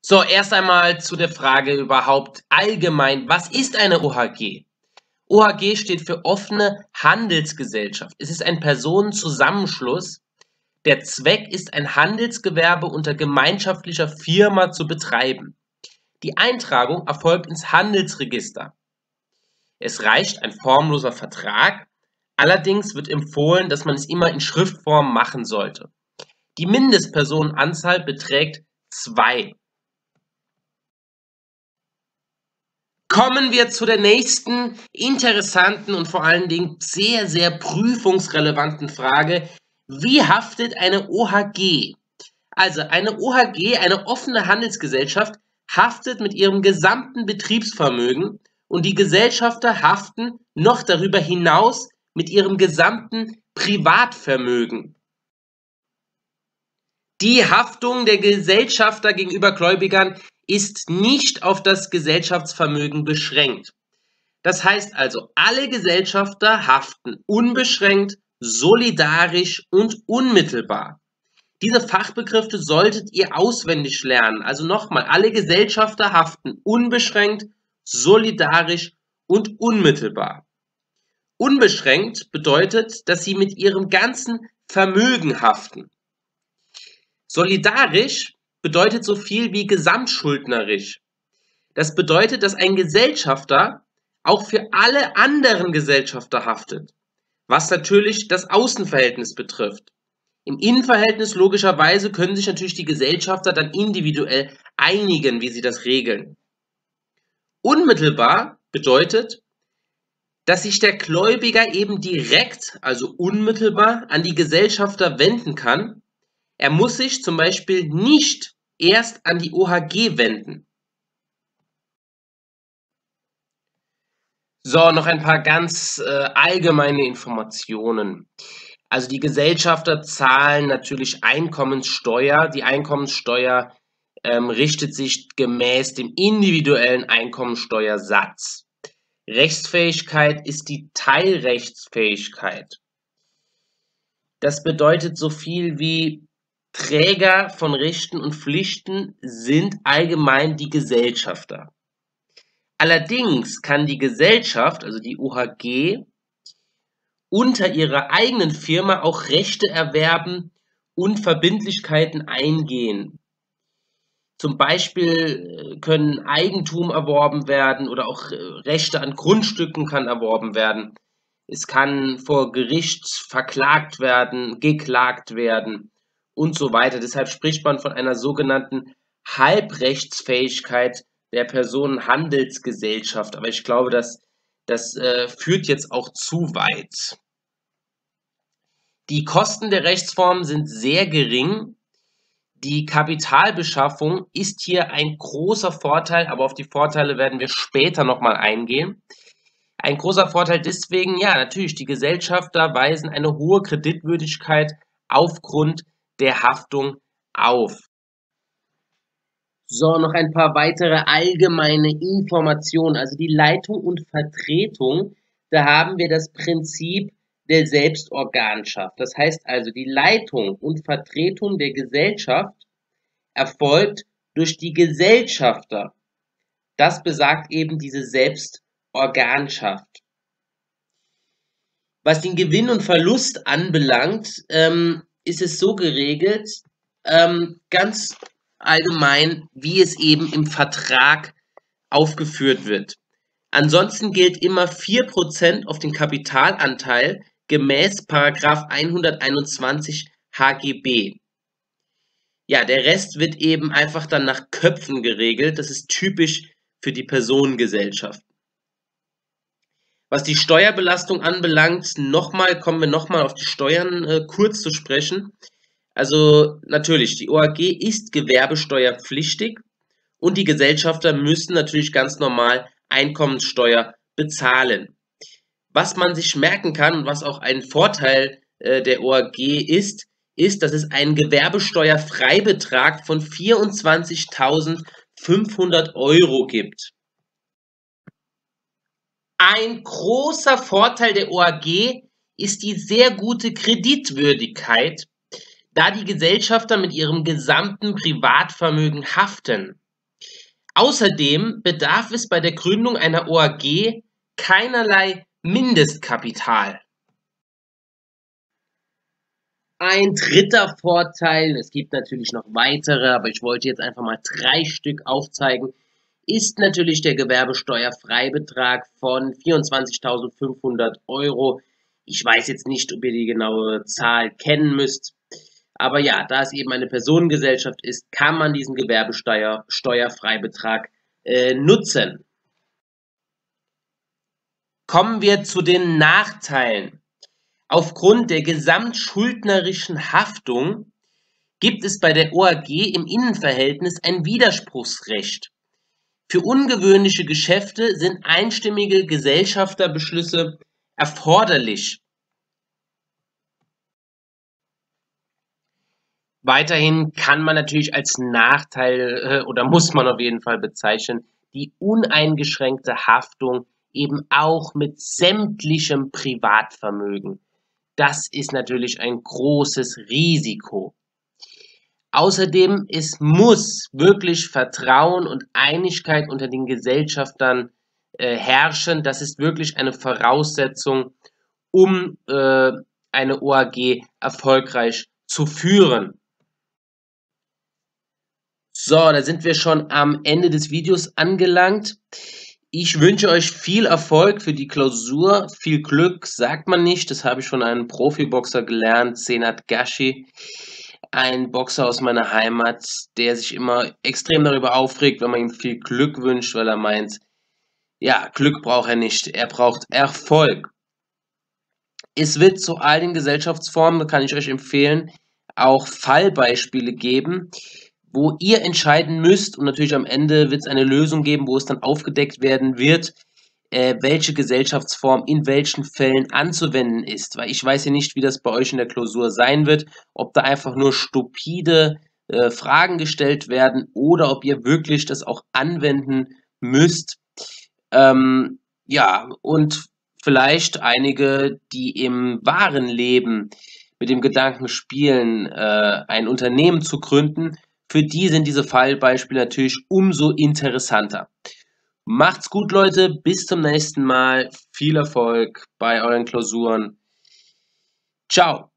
So, erst einmal zu der Frage überhaupt allgemein, was ist eine OHG? OHG steht für offene Handelsgesellschaft. Es ist ein Personenzusammenschluss. Der Zweck ist, ein Handelsgewerbe unter gemeinschaftlicher Firma zu betreiben. Die Eintragung erfolgt ins Handelsregister. Es reicht ein formloser Vertrag. Allerdings wird empfohlen, dass man es immer in Schriftform machen sollte. Die Mindestpersonenanzahl beträgt 2. Kommen wir zu der nächsten interessanten und vor allen Dingen sehr, sehr prüfungsrelevanten Frage. Wie haftet eine OHG? Also eine OHG, eine offene Handelsgesellschaft, haftet mit ihrem gesamten Betriebsvermögen und die Gesellschafter haften noch darüber hinaus mit ihrem gesamten Privatvermögen. Die Haftung der Gesellschafter gegenüber Gläubigern ist nicht auf das Gesellschaftsvermögen beschränkt. Das heißt also, alle Gesellschafter haften unbeschränkt, solidarisch und unmittelbar. Diese Fachbegriffe solltet ihr auswendig lernen. Also nochmal, alle Gesellschafter haften unbeschränkt, solidarisch und unmittelbar. Unbeschränkt bedeutet, dass sie mit ihrem ganzen Vermögen haften. Solidarisch bedeutet so viel wie gesamtschuldnerisch. Das bedeutet, dass ein Gesellschafter auch für alle anderen Gesellschafter haftet, was natürlich das Außenverhältnis betrifft. Im Innenverhältnis logischerweise können sich natürlich die Gesellschafter dann individuell einigen, wie sie das regeln. Unmittelbar bedeutet, dass sich der Gläubiger eben direkt, also unmittelbar, an die Gesellschafter wenden kann. Er muss sich zum Beispiel nicht erst an die OHG wenden. So, noch ein paar ganz allgemeine Informationen. Also die Gesellschafter zahlen natürlich Einkommenssteuer. Die Einkommenssteuer richtet sich gemäß dem individuellen Einkommensteuersatz. Rechtsfähigkeit ist die Teilrechtsfähigkeit. Das bedeutet so viel wie Träger von Rechten und Pflichten sind allgemein die Gesellschafter. Allerdings kann die Gesellschaft, also die OHG, unter ihrer eigenen Firma auch Rechte erwerben und Verbindlichkeiten eingehen. Zum Beispiel können Eigentum erworben werden oder auch Rechte an Grundstücken kann erworben werden. Es kann vor Gericht verklagt werden, geklagt werden und so weiter. Deshalb spricht man von einer sogenannten Halbrechtsfähigkeit der Personenhandelsgesellschaft. Aber ich glaube, das führt jetzt auch zu weit. Die Kosten der Rechtsform sind sehr gering. Die Kapitalbeschaffung ist hier ein großer Vorteil, aber auf die Vorteile werden wir später nochmal eingehen. Ein großer Vorteil deswegen, ja, natürlich, die Gesellschafter weisen eine hohe Kreditwürdigkeit aufgrund der Haftung auf. So, noch ein paar weitere allgemeine Informationen. Also die Leitung und Vertretung, da haben wir das Prinzip der Selbstorganschaft. Das heißt also, die Leitung und Vertretung der Gesellschaft erfolgt durch die Gesellschafter. Das besagt eben diese Selbstorganschaft. Was den Gewinn und Verlust anbelangt, ist es so geregelt, ganz allgemein, wie es eben im Vertrag aufgeführt wird. Ansonsten gilt immer 4% auf den Kapitalanteil gemäß § 121 HGB. Ja, der Rest wird eben einfach dann nach Köpfen geregelt. Das ist typisch für die Personengesellschaften. Was die Steuerbelastung anbelangt, kommen wir nochmal auf die Steuern kurz zu sprechen. Also natürlich, die OHG ist gewerbesteuerpflichtig und die Gesellschafter müssen natürlich ganz normal Einkommenssteuer bezahlen. Was man sich merken kann und was auch ein Vorteil der OHG ist, dass es einen Gewerbesteuerfreibetrag von 24.500 € gibt. Ein großer Vorteil der OHG ist die sehr gute Kreditwürdigkeit, da die Gesellschafter mit ihrem gesamten Privatvermögen haften. Außerdem bedarf es bei der Gründung einer OAG keinerlei Mindestkapital. Ein dritter Vorteil, es gibt natürlich noch weitere, aber ich wollte jetzt einfach mal 3 Stück aufzeigen, ist natürlich der Gewerbesteuerfreibetrag von 24.500 Euro. Ich weiß jetzt nicht, ob ihr die genaue Zahl kennen müsst, aber ja, da es eben eine Personengesellschaft ist, kann man diesen Gewerbesteuerfreibetrag nutzen. Kommen wir zu den Nachteilen. Aufgrund der gesamtschuldnerischen Haftung gibt es bei der OAG im Innenverhältnis ein Widerspruchsrecht. Für ungewöhnliche Geschäfte sind einstimmige Gesellschafterbeschlüsse erforderlich. Weiterhin kann man natürlich als Nachteil oder muss man auf jeden Fall bezeichnen, die uneingeschränkte Haftung eben auch mit sämtlichem Privatvermögen. Das ist natürlich ein großes Risiko. Außerdem, es muss wirklich Vertrauen und Einigkeit unter den Gesellschaftern herrschen. Das ist wirklich eine Voraussetzung, um eine OAG erfolgreich zu führen. So, da sind wir schon am Ende des Videos angelangt. Ich wünsche euch viel Erfolg für die Klausur. Viel Glück, sagt man nicht. Das habe ich von einem Profiboxer gelernt, Senat Gashi. Ein Boxer aus meiner Heimat, der sich immer extrem darüber aufregt, wenn man ihm viel Glück wünscht, weil er meint, ja, Glück braucht er nicht, er braucht Erfolg. Es wird zu all den Gesellschaftsformen, da kann ich euch empfehlen, auch Fallbeispiele geben, wo ihr entscheiden müsst, und natürlich am Ende wird es eine Lösung geben, wo es dann aufgedeckt werden wird, welche Gesellschaftsform in welchen Fällen anzuwenden ist. Weil ich weiß ja nicht, wie das bei euch in der Klausur sein wird, ob da einfach nur stupide Fragen gestellt werden oder ob ihr wirklich das auch anwenden müsst. Ja, und vielleicht einige, die im wahren Leben mit dem Gedanken spielen, ein Unternehmen zu gründen, für die sind diese Fallbeispiele natürlich umso interessanter. Macht's gut, Leute. Bis zum nächsten Mal. Viel Erfolg bei euren Klausuren. Ciao.